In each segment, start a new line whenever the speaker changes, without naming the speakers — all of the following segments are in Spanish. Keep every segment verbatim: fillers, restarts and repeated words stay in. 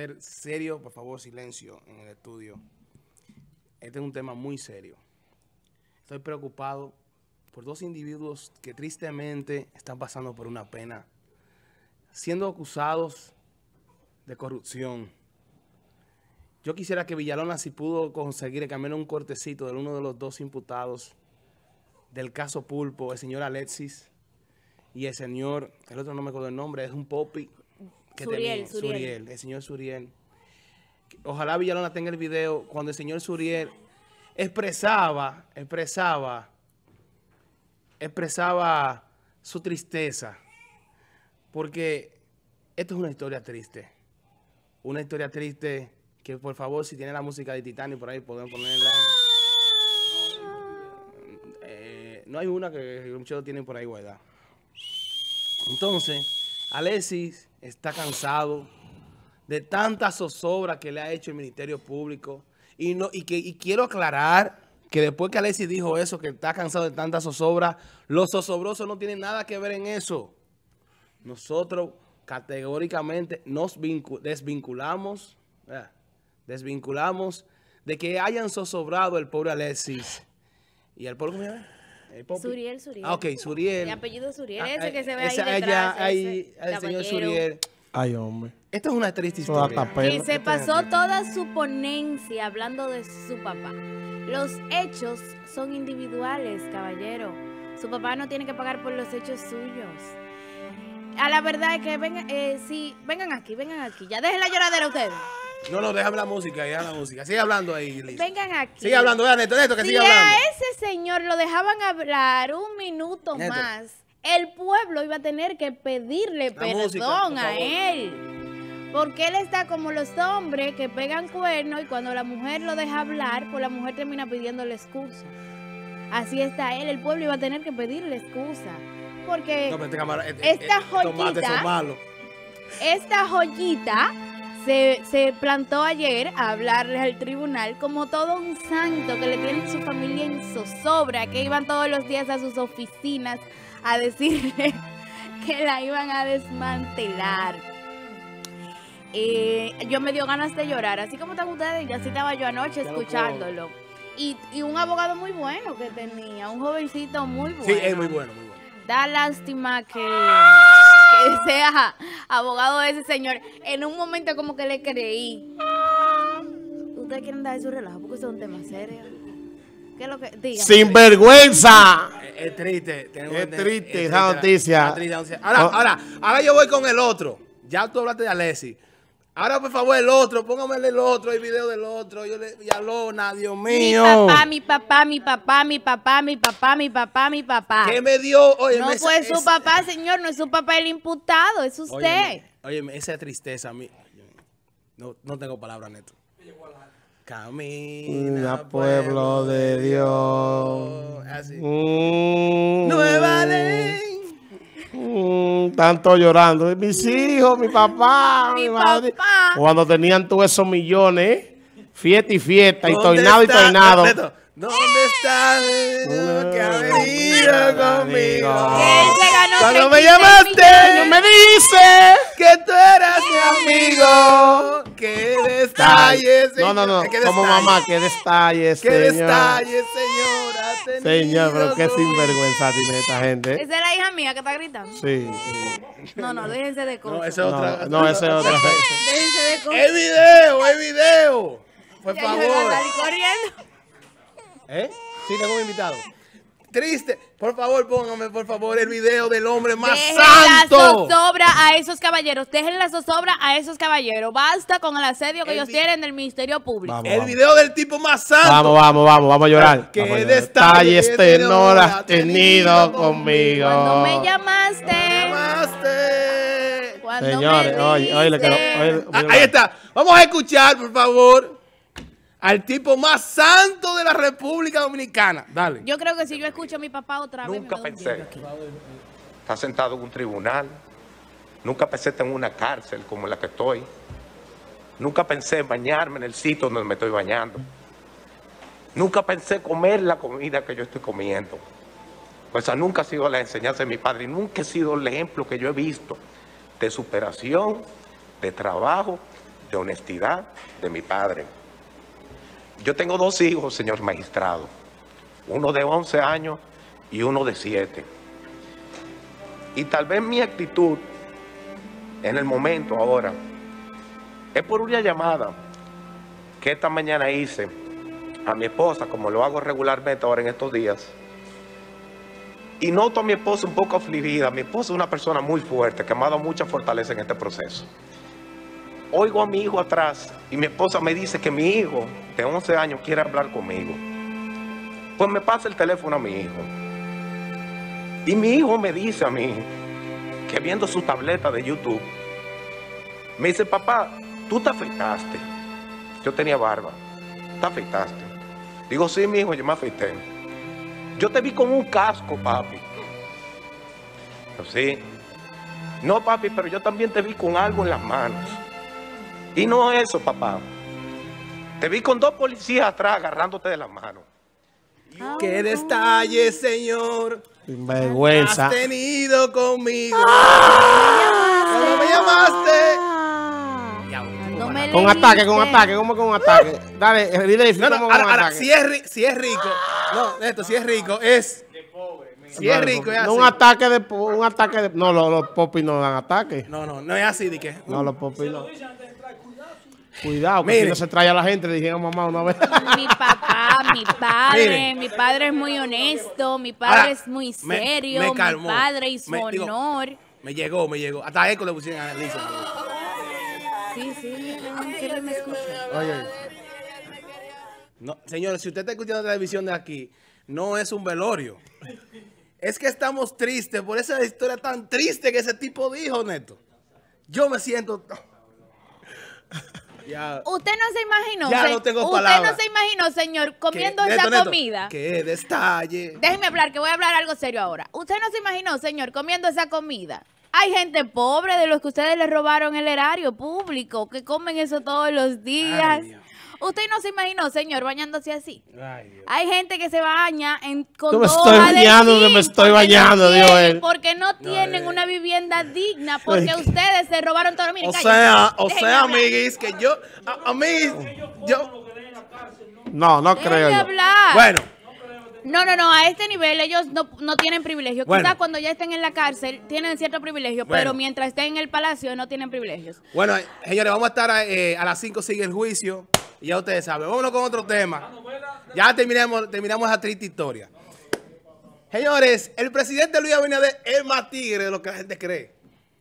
Serio, por favor, silencio en el estudio. Este es un tema muy serio. Estoy preocupado por dos individuos que tristemente están pasando por una pena, siendo acusados de corrupción. Yo quisiera que Villalona, si pudo conseguir cambiar un cortecito de uno de los dos imputados del caso Pulpo, el señor Alexis y el señor, el otro no me acuerdo el nombre, es un popi. Que
Suriel,
tenía,
Suriel.
Suriel, el señor Suriel. Ojalá Villalona tenga el video cuando el señor Suriel expresaba, expresaba, expresaba su tristeza. Porque esto es una historia triste. Una historia triste que, por favor, si tiene la música de Titanic por ahí, podemos ponerla. Eh, no hay una que muchos tienen por ahí guardada. Entonces, Alexis está cansado de tanta zozobra que le ha hecho el Ministerio Público. Y, no, y, que, y quiero aclarar que después que Alexis dijo eso, que está cansado de tanta zozobra, los zozobrosos no tienen nada que ver en eso. Nosotros categóricamente nos desvinculamos, eh, desvinculamos de que hayan zozobrado el pobre Alexis. ¿Y el pobre cómo se llama?
Suriel, Suriel.
Ah, ok, Suriel.
El apellido Suriel,
Ah,
ese que se ve
ese,
ahí detrás.
Allá, ahí,
ese
el señor
caballero.
Suriel.
Ay, hombre.
Esta es una triste
Toda
historia.
tapela.
Que se pasó toda su ponencia hablando de su papá. Los hechos son individuales, caballero. Su papá no tiene que pagar por los hechos suyos. A la verdad es que vengan, eh, sí, vengan aquí, vengan aquí. Ya dejen la lloradera ustedes.
No, no, déjame la música, deja la música. Sigue hablando ahí, Liz.
Vengan aquí.
Sigue hablando, vea, Neto, Neto, que
Si
sigue hablando.
a ese señor lo dejaban hablar un minuto
Neto.
más, el pueblo iba a tener que pedirle
La
perdón
música, por
a
favor.
él. Porque él está como los hombres que pegan cuernos y cuando la mujer lo deja hablar, pues la mujer termina pidiéndole excusa. Así está él, el pueblo iba a tener que pedirle excusa. Porque
No, pero este cámara, este,
esta
este, estos mates
joyita-
son malos.
esta joyita se, se plantó ayer a hablarle al tribunal como todo un santo que le tienen su familia en zozobra, que iban todos los días a sus oficinas a decirle que la iban a desmantelar. Eh, yo me dio ganas de llorar, así como están ustedes, y así estaba yo anoche
Ya lo
escuchándolo. Y, y un abogado muy bueno que tenía, un jovencito muy bueno.
Sí, es muy bueno, muy bueno.
Da lástima que, que sea abogado de ese señor. En un momento como que le creí. ¿Ustedes quieren dar su relajo? Porque eso es un tema serio. ¿Qué es lo que...? Digan.
¡Sinvergüenza!
Es, es triste. tenemos
Es
que-
triste esa noticia.
es triste la noticia. Ahora,
Oh.
ahora, ahora yo voy con el otro. Ya tú hablaste de Alexis. Ahora, por favor, el otro, póngame el otro, el video del otro. Yo le Villalona, Dios
Mi
mío.
papá, mi papá, mi papá, mi papá, mi papá, mi papá, mi papá.
¿Qué me dio? Oye,
No fue su papá, señor, no es su papá el imputado, es usted.
Oye, esa tristeza a mí. No, no tengo palabras, Neto. Camina,
pueblo de Dios.
Así.
Mm,
Nueva ley.
mm, tanto llorando. Mis hijos, mi papá, mi,
Mi
madre.
papá.
Cuando tenían todos esos millones, fiesta y fiesta, y
¿Dónde
tornado y
está-
tornado.
Neto, ¿dónde está el que ha venido conmigo?
Que él se ganó
Cuando me
treinta y seis
llamaste,
millones.
me dice que tú eras mi amigo. Que detalles,
No, no, no,
señor. Que
como
detalles.
mamá, que detalle,
Que
señor.
detalles, señor. ha tenido
Señor, pero qué
conmigo.
sinvergüenza tiene esta gente.
Esa es la hija mía que está gritando.
Sí, sí.
No, no, déjense de cosas.
No, esa es otra.
No, no, ese es otra.
Déjense de cosas.
¡Es video, es video! Por
Ya yo iba a
favor.
salir corriendo.
¿Eh? Sí, tengo un invitado. Triste. Por favor, póngame, por favor, el video del hombre más
Dejen
santo.
la zozobra a esos caballeros. Dejen la zozobra a esos caballeros. Basta con el asedio que
El
ellos
vi-
tienen del Ministerio Público.
Vamos.
El video del tipo más santo.
Vamos, vamos, vamos, vamos a llorar.
Que
Vamos a llorar.
detalles
Detalles tenor
has
has tenido conmigo.
Cuando me llamaste.
Llamaste.
Cuando
Señores,
me
oye, oye, le quiero-
diste-
oye,
Ah, ahí está. Vamos a escuchar, por favor, al tipo más santo de la República Dominicana. Dale.
Yo creo que si yo escucho a mi papá otra vez.
Nunca
me doy un
pensé
tiro aquí.
estar sentado en un tribunal. Nunca pensé estar en una cárcel como la que estoy. Nunca pensé bañarme en el sitio donde me estoy bañando. Nunca pensé comer la comida que yo estoy comiendo. Pues esa nunca ha sido la enseñanza de mi padre y nunca ha sido el ejemplo que yo he visto de superación, de trabajo, de honestidad de mi padre. Yo tengo dos hijos, señor magistrado, uno de once años y uno de siete. Y tal vez mi actitud en el momento ahora es por una llamada que esta mañana hice a mi esposa, como lo hago regularmente ahora en estos días. Y noto a mi esposa un poco afligida. Mi esposa es una persona muy fuerte, que me ha dado mucha fortaleza en este proceso. Oigo a mi hijo atrás y mi esposa me dice que mi hijo de once años quiere hablar conmigo. Pues me pasa el teléfono a mi hijo. Y mi hijo me dice a mí, que viendo su tableta de YouTube, me dice: papá, tú te afeitaste. Yo tenía barba. ¿Te afeitaste? Digo: sí, mi hijo, yo me afeité. Yo te vi con un casco, papi. Yo, sí. No, papi, pero yo también te vi con algo en las manos. Y no eso, papá. Te vi con dos policías atrás agarrándote de las manos.
¡Qué detalle, señor!
Vergüenza.
Has tenido conmigo. Cuando me llamaste.
No me
Con
le
ataque, con
dice.
ataque, ¿cómo con ataque? Dale, dile,
No, no,
¿cómo
ahora,
con
ahora,
ataque?
si es, ri- si es rico, no, esto, si es rico, es. Si es rico, es así.
No, un ataque de, un ataque de, no, los, los popis no dan ataque.
No, no, no es así, de que.
No, los popis no. Cuidado, que
Mire.
si no se trae a la gente, le dijeron mamá una vez.
Mi papá, mi padre,
Mire.
mi padre es muy honesto, mi padre
Ahora,
es muy
me-
serio,
me
mi
calmó.
padre y su
Me- digo,
honor.
Me llegó, me llegó. Hasta eco le pusieron a Lisa.
Sí, sí, que me escucha.
Oye. No, señores, si usted está escuchando televisión de aquí, no es un velorio. Es que estamos tristes por esa historia tan triste que ese tipo dijo, Neto. Yo me siento. Ya.
Usted no se imaginó,
Ya
se-
no tengo
usted
palabras.
no se imaginó, señor, comiendo
¿Qué?
esa
Neto, Neto,
comida.
¡Qué detalle!
Déjeme hablar, que voy a hablar algo serio ahora. Usted no se imaginó, señor, comiendo esa comida. Hay gente pobre de los que ustedes le robaron el erario público, que comen eso todos los días.
Ay, Dios.
Usted no se imaginó, señor, bañándose así.
Ay, Dios.
Hay gente que se baña en, con
Yo me
dos
estoy
hojas de
bañando,
zinc
yo me estoy
porque
bañando,
no
dijo
tienen-
él.
Porque no tienen
eh.
una vivienda digna, porque ustedes se robaron todo. Mire,
O
cállese.
sea, o
Déjeme
sea,
hablar.
amiguis, que yo, a, amiguis, yo,
No, no
Déjeme
creo yo.
hablar.
bueno,
No, no, no, a este nivel ellos no, no tienen privilegio.
Bueno.
Quizás cuando ya estén en la cárcel tienen cierto privilegio,
Bueno.
pero mientras estén en el palacio no tienen privilegios.
bueno, señores, vamos a estar eh, a las cinco sigue el juicio, y ya ustedes saben. Vámonos con otro tema. Ya terminamos, terminamos esa triste historia. Señores, el presidente Luis Abinader es más tigre de lo que la gente cree.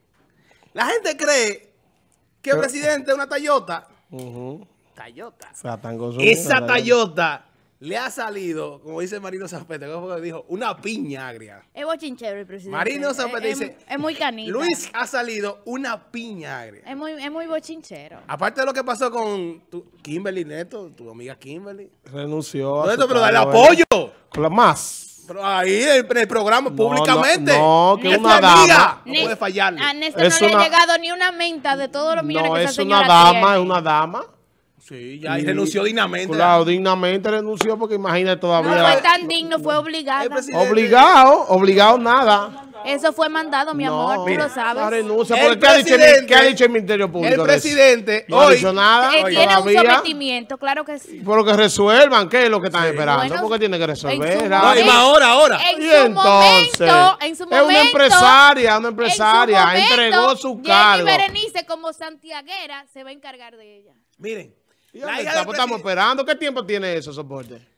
La gente cree que el presidente es una Toyota.
Ujú.
Toyota.
O sea, tan consumido,
Esa
¿verdad?
Toyota le ha salido, como dice Marino Zapete, ¿cómo fue que dijo? Una piña agria.
Es bochinchero el presidente.
Marino Zapete
es,
dice,
es muy canita.
Luis ha salido una piña agria.
Es muy, es muy bochinchero.
Aparte de lo que pasó con tu Kimberly Neto, tu amiga Kimberly.
Renunció. a
No,
su
esto, pero dale
cargo,
apoyo.
¿eh? Con la más.
Pero ahí en el, programa,
No,
públicamente.
no, no, que
Es tu
una
amiga.
dama.
No puede fallarle.
A Néstor
Es
no le
una-
ha llegado ni una menta de todos los millones
No,
que esa
es
señora
una dama,
tiene.
es una dama.
Sí, ya y
Y-
renunció dignamente.
Claro, dignamente renunció porque imagínate
No
todavía.
fue tan digno, fue
El
obligada.
presidente-
Obligado, obligado nada.
Eso fue mandado, mi amor, tú
mire,
lo
La
sabes.
renuncia,
El
porque ¿qué ha, dicho el,
presidente-
¿qué ha dicho el Ministerio Público?
El
de eso?
presidente
No ha
hoy.
dicho nada.
Eh, tiene un
todavía.
sometimiento, claro que sí.
Por lo que resuelvan, ¿qué es lo que están esperando?
Bueno,
porque tiene que
en
resolver.
su
ah.
No, y más ahora, ahora.
En
Y
su
entonces,
momento, en su
es
momento,
una empresaria, una
en su
empresaria,
momento,
entregó su
Jenny
cargo.
Berenice, como santiaguera, se va a encargar de ella.
Miren.
¿Y
La
dónde
hija
está?
del
Pues estamos
presidente-
esperando. ¿Qué tiempo tiene eso, soporte?